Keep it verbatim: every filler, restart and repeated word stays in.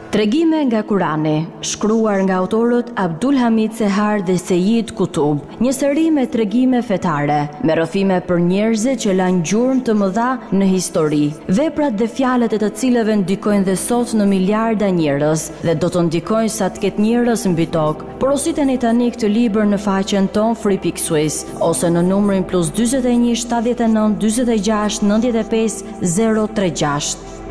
Tregime nga Kurani, shkruar nga autorët Abdul Hamid Sehar dhe Sejid Kutub, një seri me tregime fetare, me rrëfime për njerëzit që lanë gjurmë të mëdha në histori, veprat dhe fjalët e të cilëve ndikojnë dhe sot në miliarda njerëz dhe do të ndikojnë sa të ketë njerëz mbi tokë. Porositeni tani këtë libër në faqen ton free pikë swiss ose në numrin plus dyzet e një shtatëdhjetë e nëntë dyzet e gjashtë nëntëdhjetë e pesë zero tre gjashtë.